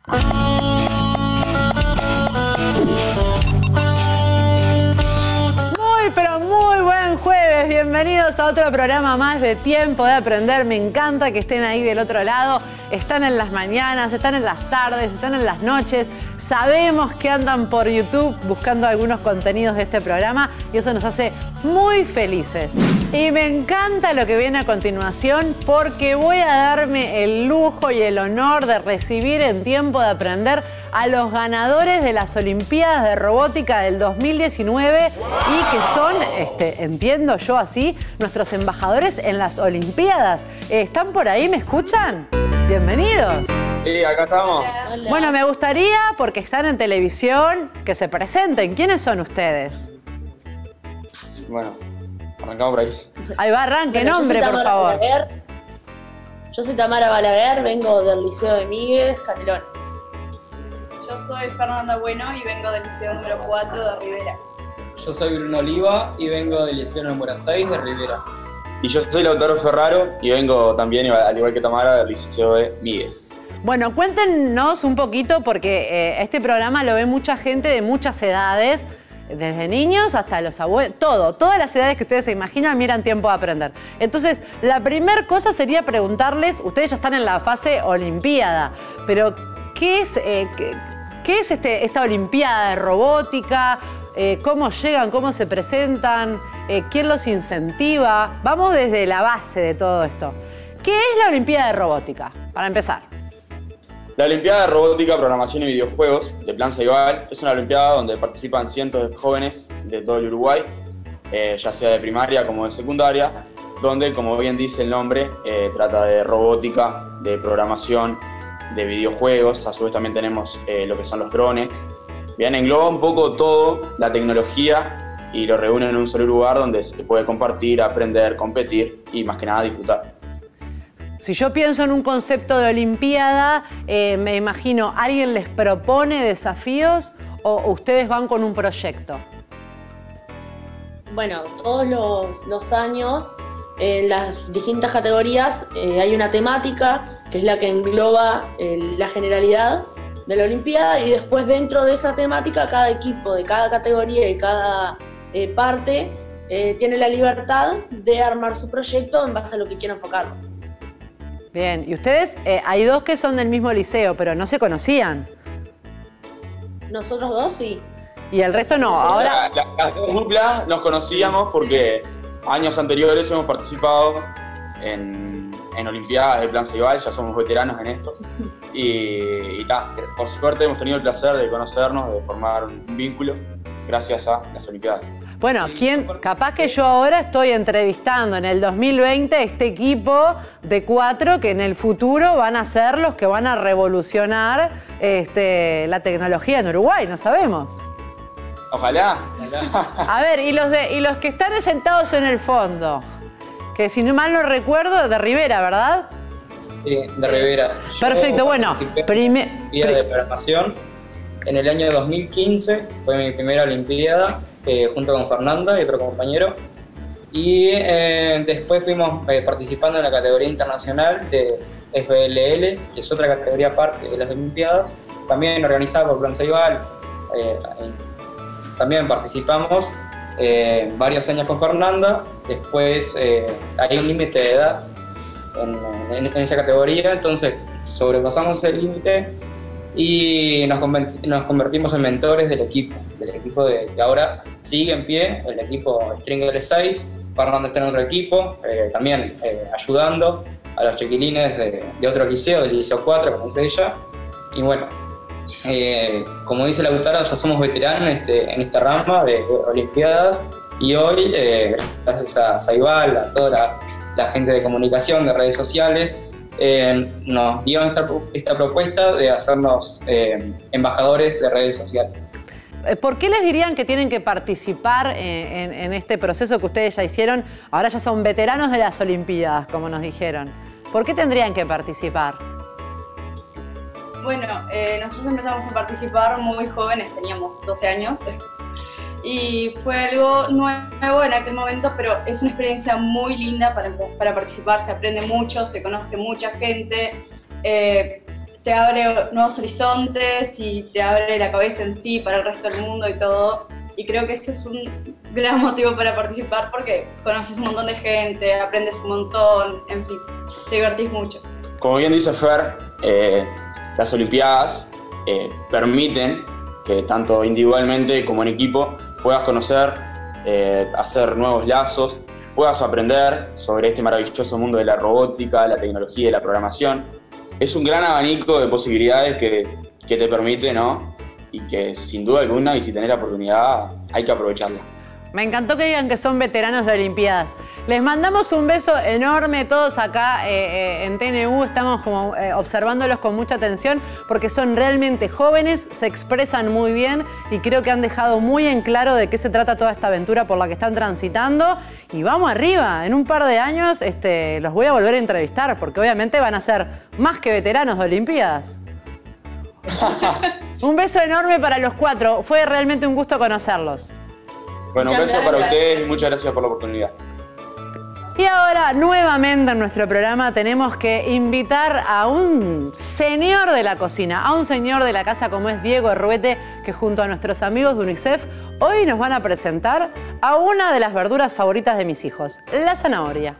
Pero muy buen jueves, bienvenidos a otro programa más de Tiempo de Aprender. Me encanta que estén ahí del otro lado, están en las mañanas, están en las tardes, están en las noches. Sabemos que andan por YouTube buscando algunos contenidos de este programa y eso nos hace muy felices. Y me encanta lo que viene a continuación porque voy a darme el lujo y el honor de recibir en Tiempo de Aprender a los ganadores de las Olimpiadas de Robótica del 2019 y que son, entiendo yo así, nuestros embajadores en las Olimpiadas. ¿Están por ahí? ¿Me escuchan? Bienvenidos. Sí, acá estamos. Hola. Bueno, me gustaría, porque están en televisión, que se presenten. ¿Quiénes son ustedes? Bueno, arrancamos por ahí. Ahí va, arranque, Bueno, nombre, por favor. Yo soy Tamara Balaguer, vengo del Liceo de Míguez, Canelones. Yo soy Fernanda Bueno y vengo del Liceo número 4 de Rivera. Yo soy Bruno Oliva y vengo del Liceo número 6 de Rivera. Y yo soy Lautaro Ferraro y vengo también, al igual que Tamara, del Liceo de Míguez. Bueno, cuéntenos un poquito, porque este programa lo ve mucha gente de muchas edades, desde niños hasta los abuelos, todas las edades que ustedes se imaginan miran Tiempo de Aprender. Entonces, la primera cosa sería preguntarles, ustedes ya están en la fase Olimpiada, pero ¿qué es esta Olimpiada de Robótica? ¿Cómo llegan? ¿Cómo se presentan? ¿Quién los incentiva? Vamos desde la base de todo esto. ¿Qué es la Olimpiada de Robótica? Para empezar. La Olimpiada de Robótica, Programación y Videojuegos de Plan Ceibal es una olimpiada donde participan cientos de jóvenes de todo el Uruguay, ya sea de primaria como de secundaria, donde, como bien dice el nombre, trata de robótica, de programación, de videojuegos. A su vez también tenemos lo que son los drones. Bien, engloba un poco todo, la tecnología, y lo reúne en un solo lugar donde se puede compartir, aprender, competir y más que nada disfrutar. Si yo pienso en un concepto de Olimpiada, me imagino, ¿alguien les propone desafíos o ustedes van con un proyecto? Bueno, todos los años en las distintas categorías hay una temática que es la que engloba la generalidad de la Olimpiada y después dentro de esa temática cada equipo de cada categoría y cada parte tiene la libertad de armar su proyecto en base a lo que quiera enfocarlo. Bien, y ustedes, hay dos que son del mismo liceo, pero no se conocían. Nosotros dos sí. Y el resto no. O Ahora, sea, la dupla nos conocíamos porque años anteriores hemos participado en Olimpiadas de Plan Ceibal, ya somos veteranos en esto. Y por suerte hemos tenido el placer de conocernos, de formar un vínculo gracias a las Olimpiadas. bueno, Sí, capaz que yo ahora estoy entrevistando en el 2020 este equipo de 4 que en el futuro van a ser los que van a revolucionar la tecnología en Uruguay, no sabemos. Ojalá. A ver, y los que están sentados en el fondo, que si no mal no recuerdo, de Rivera, ¿verdad? Sí, de Rivera. Perfecto, Yo bueno, participé en la Olimpiada de Programación. En el año 2015 fue mi primera Olimpiada, junto con Fernanda y otro compañero. Y después fuimos participando en la categoría internacional de FLL, que es otra categoría aparte de las Olimpiadas, también organizada por Plan Ceibal. También participamos varios años con Fernanda. Después hay un límite de edad en esa categoría, entonces sobrepasamos el límite y nos convertimos en mentores del equipo que ahora sigue en pie, el equipo String L6. Fernanda está en otro equipo, también ayudando a los chiquilines de otro liceo, del Liceo 4, como dice ella. Y bueno, como dice Lautaro, ya somos veteranos en esta rama de Olimpiadas y hoy, gracias a Ceibal, a toda la gente de comunicación, de redes sociales, nos dieron esta propuesta de hacernos embajadores de redes sociales. ¿Por qué les dirían que tienen que participar en este proceso que ustedes ya hicieron? Ahora ya son veteranos de las Olimpiadas, como nos dijeron. ¿Por qué tendrían que participar? Bueno, nosotros empezamos a participar muy jóvenes, teníamos 12 años. Y fue algo nuevo en aquel momento, pero es una experiencia muy linda para participar, se aprende mucho, se conoce mucha gente. te abre nuevos horizontes y te abre la cabeza en sí para el resto del mundo y todo. Y creo que eso es un gran motivo para participar porque conoces un montón de gente, aprendes un montón, en fin, te divertís mucho. Como bien dice Fer, las Olimpiadas permiten que tanto individualmente como en equipo puedas conocer, hacer nuevos lazos, puedas aprender sobre este maravilloso mundo de la robótica, la tecnología y la programación. Es un gran abanico de posibilidades que te permite, ¿no? Y que sin duda alguna, y si tenés la oportunidad, hay que aprovecharla. Me encantó que digan que son veteranos de Olimpiadas. Les mandamos un beso enorme todos acá en TNU. Estamos como observándolos con mucha atención porque son realmente jóvenes, se expresan muy bien y creo que han dejado muy en claro de qué se trata toda esta aventura por la que están transitando. Y vamos arriba, en un par de años los voy a volver a entrevistar porque obviamente van a ser más que veteranos de Olimpiadas. Un beso enorme para los cuatro. Fue realmente un gusto conocerlos. Bueno, un beso para ustedes y muchas gracias por la oportunidad. Y ahora, nuevamente en nuestro programa, tenemos que invitar a un señor de la cocina, a un señor de la casa como es Diego Erruete, que junto a nuestros amigos de UNICEF, hoy nos van a presentar a una de las verduras favoritas de mis hijos, la zanahoria.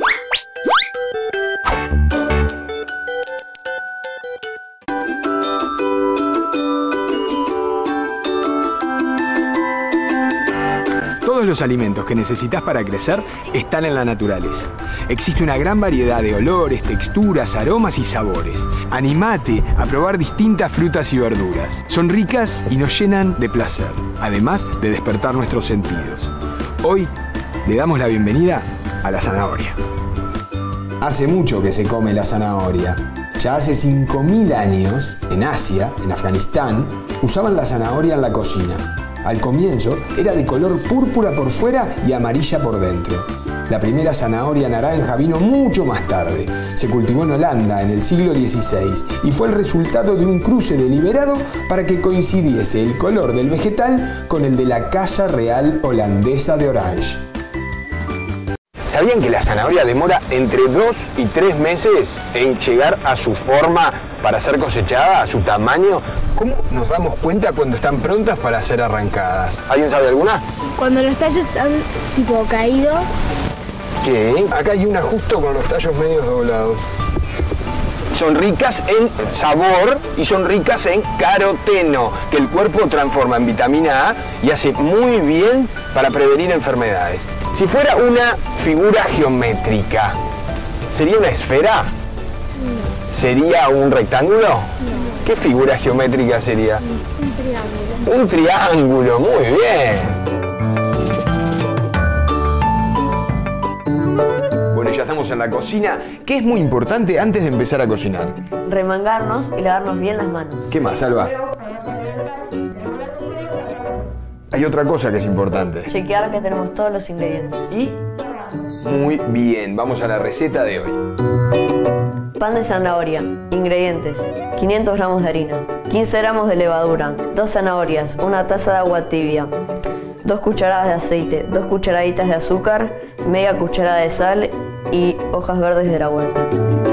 Todos los alimentos que necesitas para crecer están en la naturaleza. Existe una gran variedad de olores, texturas, aromas y sabores. Animate a probar distintas frutas y verduras. Son ricas y nos llenan de placer, además de despertar nuestros sentidos. Hoy le damos la bienvenida a la zanahoria. Hace mucho que se come la zanahoria. Ya hace 5000 años, en Asia, en Afganistán, usaban la zanahoria en la cocina. Al comienzo era de color púrpura por fuera y amarilla por dentro. La primera zanahoria naranja vino mucho más tarde. Se cultivó en Holanda en el siglo XVI y fue el resultado de un cruce deliberado para que coincidiese el color del vegetal con el de la Casa Real Holandesa de Orange. ¿Sabían que la zanahoria demora entre 2 y 3 meses en llegar a su forma para ser cosechada, a su tamaño? ¿Cómo nos damos cuenta cuando están prontas para ser arrancadas? ¿Alguien sabe alguna? Cuando los tallos están tipo caídos. Sí, acá hay una justo con los tallos medios doblados. Son ricas en sabor y son ricas en caroteno, que el cuerpo transforma en vitamina A y hace muy bien para prevenir enfermedades. Si fuera una figura geométrica, ¿sería una esfera? No. ¿Sería un rectángulo? No. ¿Qué figura geométrica sería? Un triángulo. Un triángulo, muy bien. Bueno, ya estamos en la cocina. ¿Qué es muy importante antes de empezar a cocinar? Remangarnos y lavarnos bien las manos. ¿Qué más, Alba? Hay otra cosa que es importante. Chequear que tenemos todos los ingredientes. Y muy bien, vamos a la receta de hoy. Pan de zanahoria. Ingredientes: 500 gramos de harina, 15 gramos de levadura, 2 zanahorias, una taza de agua tibia, 2 cucharadas de aceite, 2 cucharaditas de azúcar, media cucharada de sal y hojas verdes de la huerta.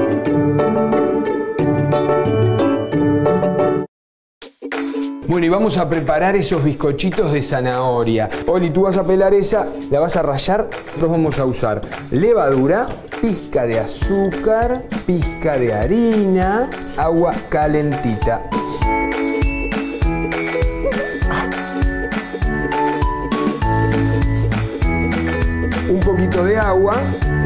Bueno, y vamos a preparar esos bizcochitos de zanahoria. Oli, tú vas a pelar esa, la vas a rallar. Nosotros vamos a usar levadura, pizca de azúcar, pizca de harina, agua calentita. Un poquito de agua.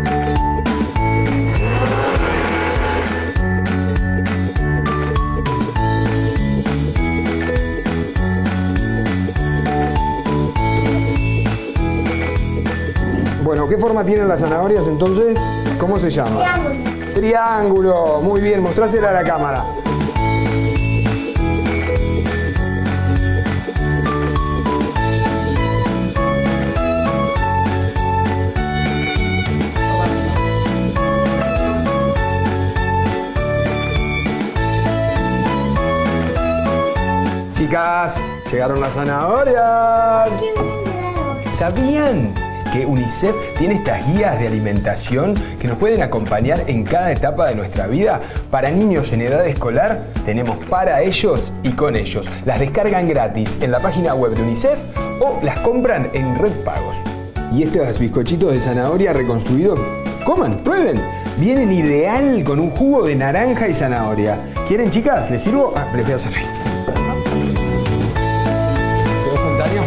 Bueno, ¿qué forma tienen las zanahorias entonces? ¿Cómo se llama? Triángulo. Triángulo. Muy bien, mostrásela a la cámara. Chicas, llegaron las zanahorias. ¿Sabían que UNICEF tiene estas guías de alimentación que nos pueden acompañar en cada etapa de nuestra vida? Para niños en edad escolar tenemos para ellos y con ellos. Las descargan gratis en la página web de UNICEF o las compran en Red Pagos. Y estos bizcochitos de zanahoria reconstruidos, coman, prueben. Vienen ideal con un jugo de naranja y zanahoria. ¿Quieren, chicas? ¿Les sirvo? Ah, les voy a hacer. ¿Quedó espontáneo?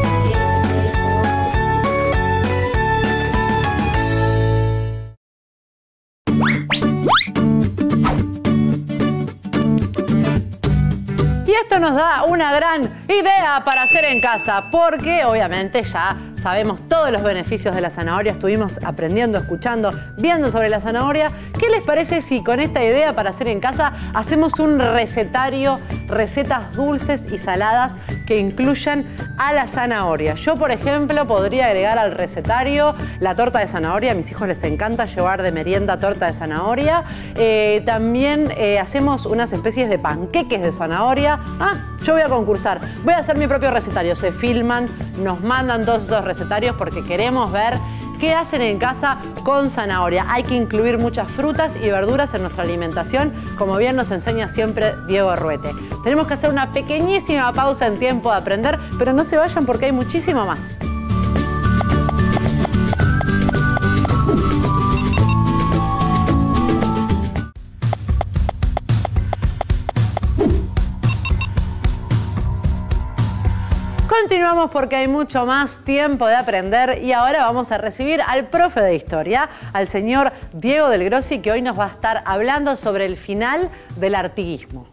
Y esto nos da una gran idea para hacer en casa, porque obviamente ya sabemos todos los beneficios de la zanahoria, estuvimos aprendiendo, escuchando, viendo sobre la zanahoria. ¿Qué les parece si con esta idea para hacer en casa hacemos un recetario, recetas dulces y saladas que incluyan a la zanahoria? Yo, por ejemplo, podría agregar al recetario la torta de zanahoria. A mis hijos les encanta llevar de merienda torta de zanahoria. También hacemos unas especies de panqueques de zanahoria. Yo voy a concursar. Voy a hacer mi propio recetario. Se filman, nos mandan todos esos recetarios porque queremos ver qué hacen en casa con zanahoria. Hay que incluir muchas frutas y verduras en nuestra alimentación, como bien nos enseña siempre Diego Ruete. Tenemos que hacer una pequeñísima pausa en Tiempo de Aprender, pero no se vayan porque hay muchísimo más. Continuamos porque hay mucho más Tiempo de Aprender y ahora vamos a recibir al profe de historia, al señor Diego Del Grossi, que hoy nos va a estar hablando sobre el final del artiguismo.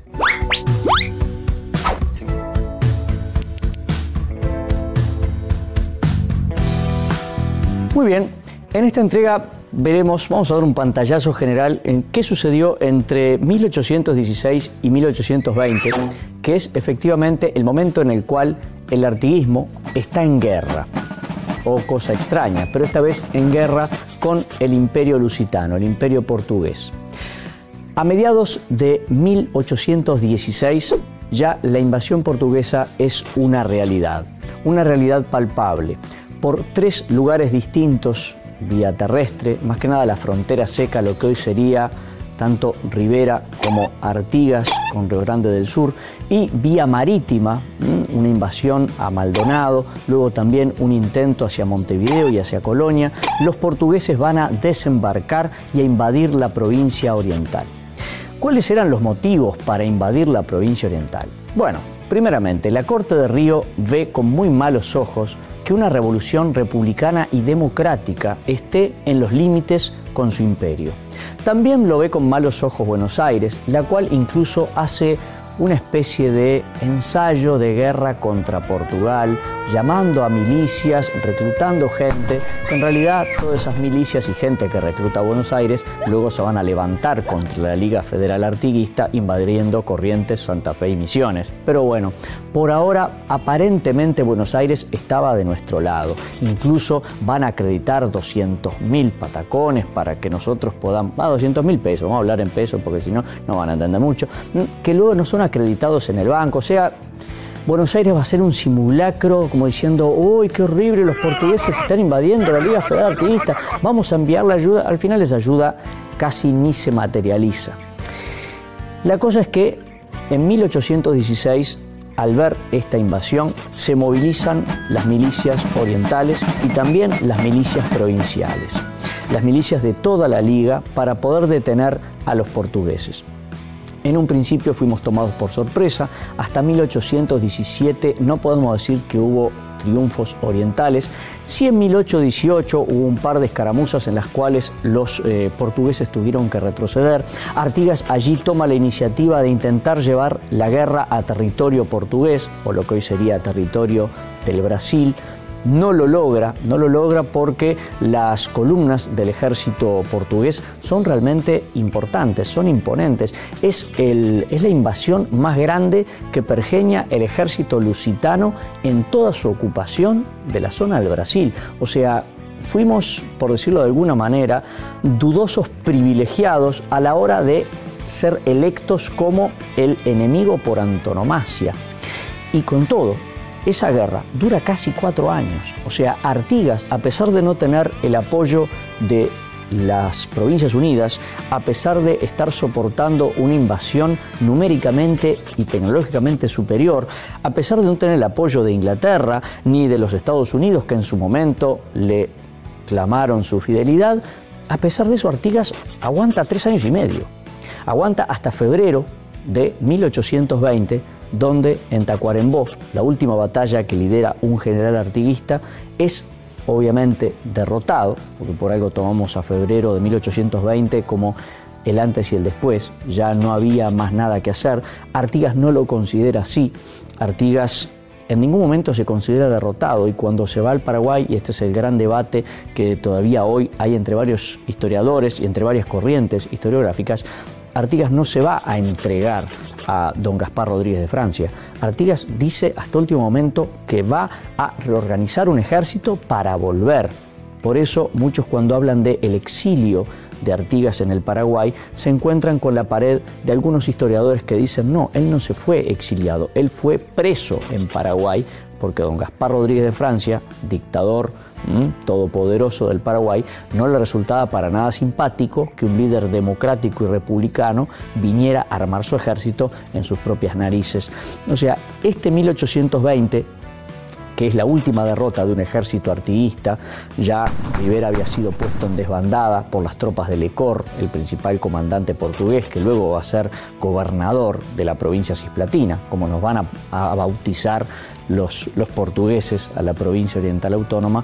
Muy bien, en esta entrega vamos a dar un pantallazo general en qué sucedió entre 1816 y 1820, que es efectivamente el momento en el cual el artiguismo está en guerra, o cosa extraña, pero esta vez en guerra con el Imperio Lusitano, el Imperio Portugués. A mediados de 1816 ya la invasión portuguesa es una realidad palpable, por 3 lugares distintos, vía terrestre, más que nada la frontera seca, lo que hoy sería tanto Rivera como Artigas con Río Grande del Sur, y vía marítima, una invasión a Maldonado, luego también un intento hacia Montevideo y hacia Colonia. Los portugueses van a desembarcar y a invadir la provincia oriental. ¿Cuáles eran los motivos para invadir la provincia oriental? Bueno, primeramente, la corte de Río ve con muy malos ojos que una revolución republicana y democrática esté en los límites con su imperio. También lo ve con malos ojos Buenos Aires, la cual incluso hace una especie de ensayo de guerra contra Portugal, llamando a milicias, reclutando gente, que en realidad todas esas milicias y gente que recluta a Buenos Aires luego se van a levantar contra la Liga Federal Artiguista, invadiendo Corrientes, Santa Fe y Misiones. Pero bueno, por ahora aparentemente Buenos Aires estaba de nuestro lado. Incluso van a acreditar 200.000 patacones para que nosotros podamos, 200.000 pesos, vamos a hablar en pesos porque si no, no van a entender mucho, que luego no son acreditados en el banco. O sea, Buenos Aires va a ser un simulacro como diciendo, uy, qué horrible, los portugueses están invadiendo la Liga Federal Artiguista, vamos a enviarle ayuda. Al final esa ayuda casi ni se materializa. La cosa es que en 1816, al ver esta invasión, se movilizan las milicias orientales y también las milicias provinciales, las milicias de toda la Liga, para poder detener a los portugueses. En un principio fuimos tomados por sorpresa. Hasta 1817 no podemos decir que hubo triunfos orientales. Sí, en 1818 hubo un par de escaramuzas en las cuales los portugueses tuvieron que retroceder. Artigas allí toma la iniciativa de intentar llevar la guerra a territorio portugués, o lo que hoy sería territorio del Brasil. No lo logra porque las columnas del ejército portugués son realmente importantes, son imponentes. Es la invasión más grande que pergeña el ejército lusitano en toda su ocupación de la zona del Brasil. O sea, fuimos, por decirlo de alguna manera, dudosos privilegiados a la hora de ser electos como el enemigo por antonomasia. Y con todo, Esa guerra dura casi 4 años. O sea, Artigas, a pesar de no tener el apoyo de las Provincias Unidas, a pesar de estar soportando una invasión numéricamente y tecnológicamente superior, a pesar de no tener el apoyo de Inglaterra ni de los Estados Unidos, que en su momento le clamaron su fidelidad, a pesar de eso Artigas aguanta 3 años y medio. Aguanta hasta febrero de 1820, donde en Tacuarembó, la última batalla que lidera un general artiguista, es obviamente derrotado, porque por algo tomamos a febrero de 1820 como el antes y el después, ya no había más nada que hacer. Artigas no lo considera así. Artigas en ningún momento se considera derrotado, y cuando se va al Paraguay, y este es el gran debate que todavía hoy hay entre varios historiadores y entre varias corrientes historiográficas, Artigas no se va a entregar a don Gaspar Rodríguez de Francia. Artigas dice hasta último momento que va a reorganizar un ejército para volver. Por eso muchos, cuando hablan del exilio de Artigas en el Paraguay, se encuentran con la pared de algunos historiadores que dicen no, él no se fue exiliado, él fue preso en Paraguay, porque don Gaspar Rodríguez de Francia, dictador todopoderoso del Paraguay, no le resultaba para nada simpático que un líder democrático y republicano viniera a armar su ejército en sus propias narices. O sea, este 1820, que es la última derrota de un ejército artiguista, ya Rivera había sido puesto en desbandada por las tropas de Lecor, el principal comandante portugués, que luego va a ser gobernador de la provincia cisplatina, como nos van a bautizar los portugueses a la provincia oriental autónoma.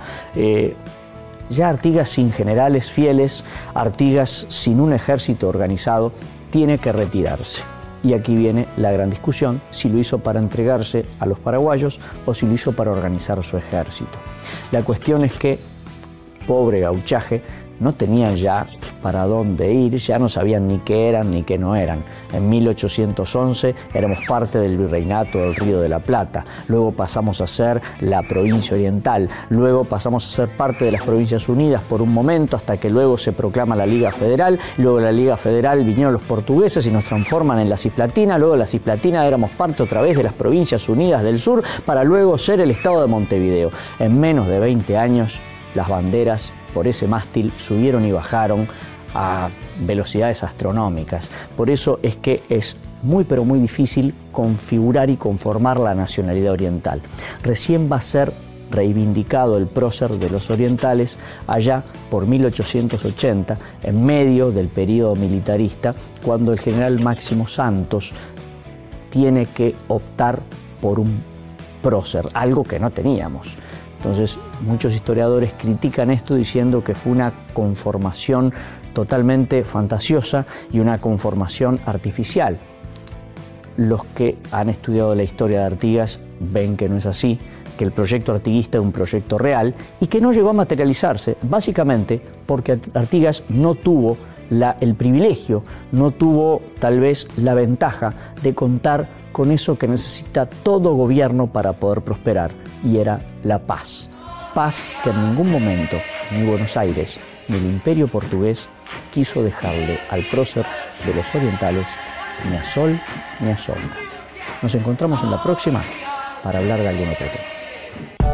Ya Artigas sin generales fieles, Artigas sin un ejército organizado, tiene que retirarse. Y aquí viene la gran discusión, si lo hizo para entregarse a los paraguayos o si lo hizo para organizar su ejército. La cuestión es que, pobre gauchaje, no tenían ya para dónde ir, ya no sabían ni qué eran ni qué no eran. En 1811 éramos parte del virreinato del Río de la Plata, luego pasamos a ser la provincia oriental, luego pasamos a ser parte de las Provincias Unidas por un momento, hasta que luego se proclama la Liga Federal, luego de la Liga Federal vinieron los portugueses y nos transforman en la Cisplatina, luego de la Cisplatina éramos parte otra vez de las Provincias Unidas del Sur, para luego ser el estado de Montevideo. En menos de 20 años, las banderas por ese mástil subieron y bajaron a velocidades astronómicas. Por eso es que es muy pero muy difícil configurar y conformar la nacionalidad oriental. Recién va a ser reivindicado el prócer de los orientales allá por 1880, en medio del periodo militarista, cuando el general Máximo Santos tiene que optar por un prócer, algo que no teníamos. Entonces, muchos historiadores critican esto diciendo que fue una conformación totalmente fantasiosa y una conformación artificial. Los que han estudiado la historia de Artigas ven que no es así, que el proyecto artiguista es un proyecto real y que no llegó a materializarse, básicamente porque Artigas no tuvo el privilegio, no tuvo tal vez la ventaja de contar con eso que necesita todo gobierno para poder prosperar, y era la paz. Paz que en ningún momento ni Buenos Aires ni el Imperio portugués quiso dejarle al prócer de los orientales ni a sol ni a sombra. Nos encontramos en la próxima para hablar de algún otro tema.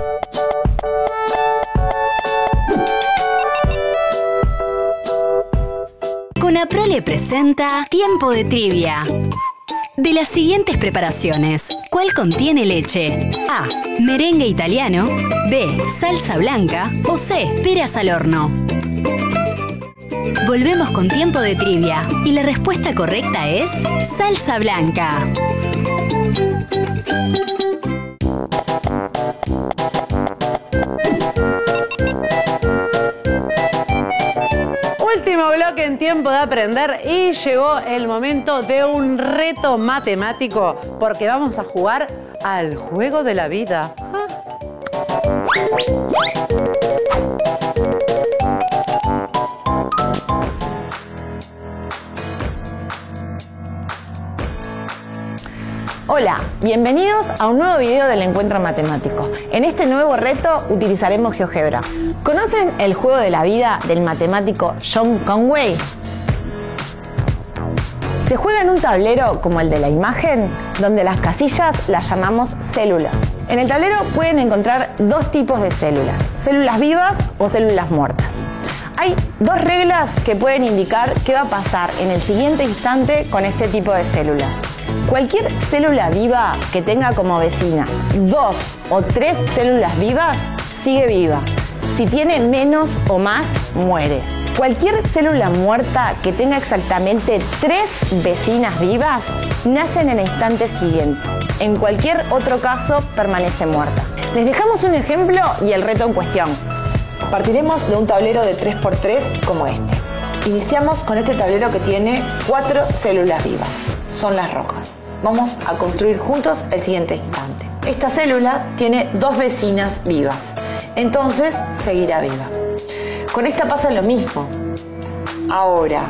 Conaprole presenta Tiempo de Trivia. De las siguientes preparaciones, ¿cuál contiene leche? A. Merengue italiano. B. Salsa blanca. O C. Peras al horno. Volvemos con Tiempo de Trivia y la respuesta correcta es salsa blanca. Último bloque en Tiempo de Aprender y llegó el momento de un reto matemático porque vamos a jugar al juego de la vida. Hola, bienvenidos a un nuevo video del Encuentro Matemático. En este nuevo reto utilizaremos GeoGebra. ¿Conocen el juego de la vida del matemático John Conway? Se juega en un tablero como el de la imagen, donde las casillas las llamamos células. En el tablero pueden encontrar dos tipos de células vivas o células muertas. Hay dos reglas que pueden indicar qué va a pasar en el siguiente instante con este tipo de células. Cualquier célula viva que tenga como vecina 2 o 3 células vivas, sigue viva. Si tiene menos o más, muere. Cualquier célula muerta que tenga exactamente 3 vecinas vivas, nace en el instante siguiente. En cualquier otro caso, permanece muerta. Les dejamos un ejemplo y el reto en cuestión. Partiremos de un tablero de 3×3 como este. Iniciamos con este tablero que tiene 4 células vivas. Son las rojas. Vamos a construir juntos el siguiente instante. Esta célula tiene 2 vecinas vivas. Entonces, seguirá viva. Con esta pasa lo mismo. Ahora,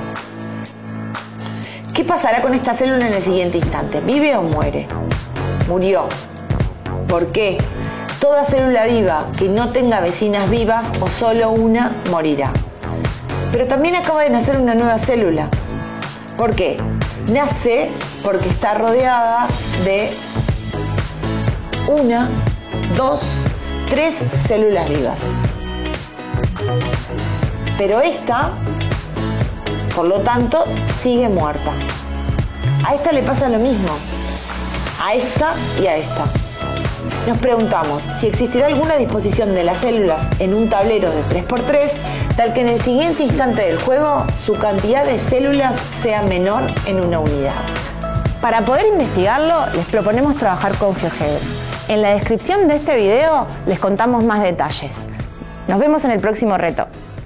¿qué pasará con esta célula en el siguiente instante? ¿Vive o muere? Murió. ¿Por qué? Toda célula viva que no tenga vecinas vivas o solo una morirá. Pero también acaba de nacer una nueva célula. ¿Por qué? Nace porque está rodeada de 1, 2, 3 células vivas. Pero esta, por lo tanto, sigue muerta. A esta le pasa lo mismo. A esta y a esta. Nos preguntamos si existirá alguna disposición de las células en un tablero de 3×3, tal que en el siguiente instante del juego su cantidad de células sea menor en una unidad. Para poder investigarlo, les proponemos trabajar con GeoGebra. En la descripción de este video les contamos más detalles. Nos vemos en el próximo reto.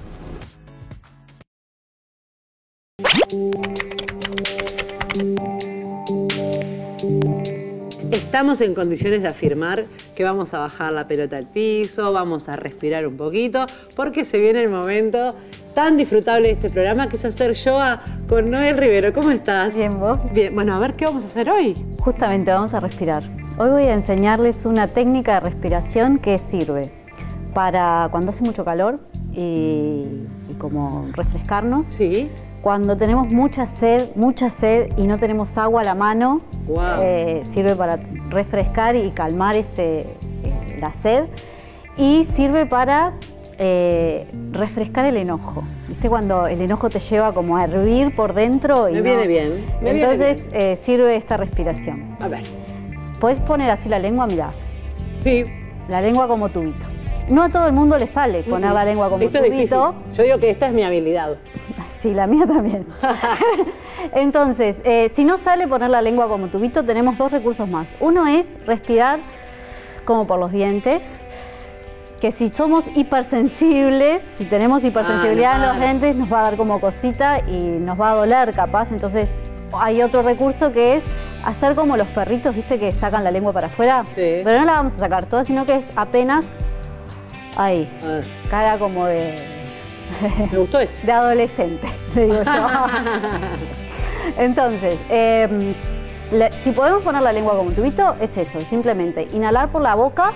Estamos en condiciones de afirmar que vamos a bajar la pelota al piso, vamos a respirar un poquito, porque se viene el momento tan disfrutable de este programa que es hacer yoga con Noel Rivero. ¿Cómo estás? Bien, ¿vos? Bien, bueno, a ver qué vamos a hacer hoy. Justamente vamos a respirar. Hoy voy a enseñarles una técnica de respiración que sirve para cuando hace mucho calor y como refrescarnos. Sí. Cuando tenemos mucha sed y no tenemos agua a la mano, wow. Sirve para refrescar y calmar la sed. Y sirve para refrescar el enojo. ¿Viste? Cuando el enojo te lleva como a hervir por dentro. Me viene bien. Entonces sirve esta respiración. A ver. Podés poner así la lengua, mirá. Sí. La lengua como tubito. No a todo el mundo le sale poner la lengua como esto tubito. Es difícil. Yo digo que esta es mi habilidad. Sí, la mía también. Entonces, si no sale poner la lengua como tubito, tenemos dos recursos más. Uno es respirar como por los dientes, que si somos hipersensibles, si tenemos hipersensibilidad en los dientes, nos va a dar como cosita y nos va a doler capaz. Entonces, hay otro recurso que es hacer como los perritos, ¿viste? Que sacan la lengua para afuera. Sí. Pero no la vamos a sacar toda, sino que es apenas ahí. Cara como de... Me gustó esto. De adolescente, le digo yo. Entonces, si podemos poner la lengua como tubito, es eso, simplemente inhalar por la boca,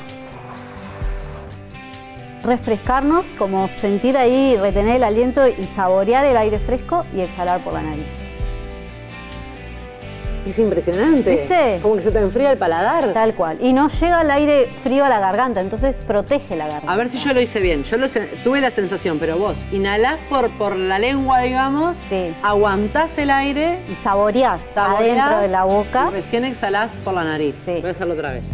refrescarnos, como sentir ahí, retener el aliento y saborear el aire fresco y exhalar por la nariz. Es impresionante. ¿Viste? Como que se te enfría el paladar. Tal cual. Y no llega el aire frío a la garganta, entonces protege la garganta. A ver si yo lo hice bien. Yo tuve la sensación, pero vos inhalás por la lengua, digamos, sí. Aguantás el aire y saboreás adentro de la boca. Y recién exhalás por la nariz. Sí. Voy a hacerlo otra vez.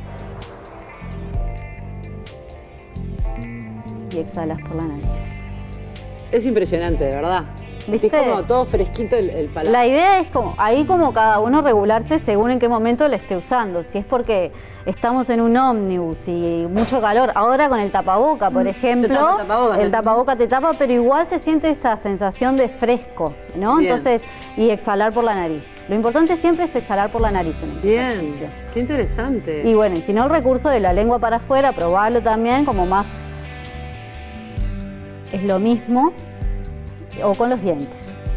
Y exhalas por la nariz. Es impresionante, de verdad. ¿Viste? Es como todo fresquito el paladar. La idea es como cada uno regularse según en qué momento lo esté usando. Si es porque estamos en un ómnibus y mucho calor, ahora con el tapaboca, por ejemplo, el tapaboca te tapa, pero igual se siente esa sensación de fresco, ¿no? Bien. Entonces, y exhalar por la nariz. Lo importante siempre es exhalar por la nariz en el ejercicio. Qué interesante. Y bueno, y si no, el recurso de la lengua para afuera, probarlo también como más... Es lo mismo. O con los dientes.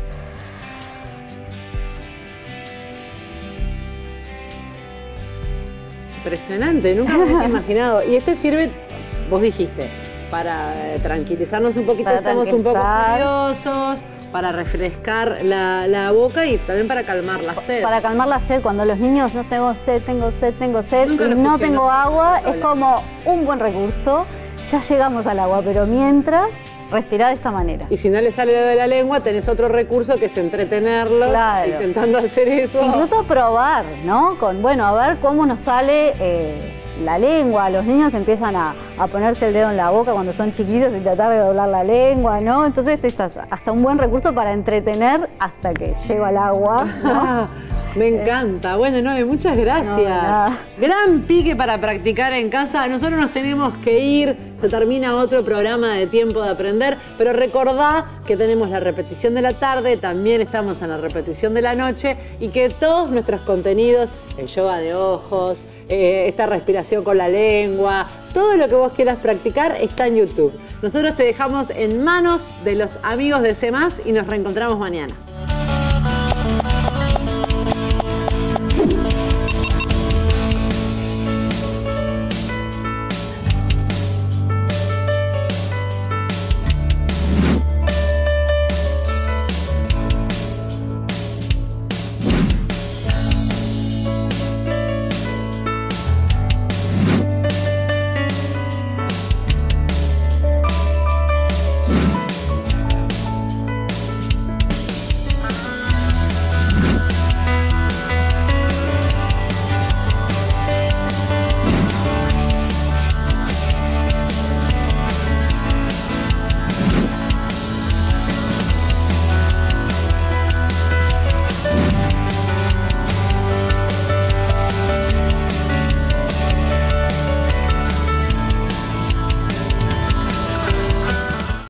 Impresionante, nunca me hubiese imaginado. Y este sirve, vos dijiste, para tranquilizarnos un poquito, estamos un poco furiosos, para refrescar la boca y también para calmar la sed. Para calmar la sed, cuando los niños no tengo sed y no tengo agua, es como un buen recurso. Ya llegamos al agua, pero mientras, respirar de esta manera. Y si no le sale lo de la lengua, tenés otro recurso que es entretenerlos, intentando hacer eso. Incluso probar, ¿no? Bueno, a ver cómo nos sale la lengua. Los niños empiezan a ponerse el dedo en la boca cuando son chiquitos y tratar de doblar la lengua, ¿no? Entonces, esto es hasta un buen recurso para entretener hasta que llego al agua, ¿no? Me encanta. Bueno, Noé, muchas gracias. Gran pique para practicar en casa. Nosotros nos tenemos que ir. Se termina otro programa de Tiempo de Aprender. Pero recordá que tenemos la repetición de la tarde, también estamos en la repetición de la noche y que todos nuestros contenidos, el yoga de ojos, esta respiración con la lengua, todo lo que vos quieras practicar está en YouTube. Nosotros te dejamos en manos de los amigos de C+, y nos reencontramos mañana.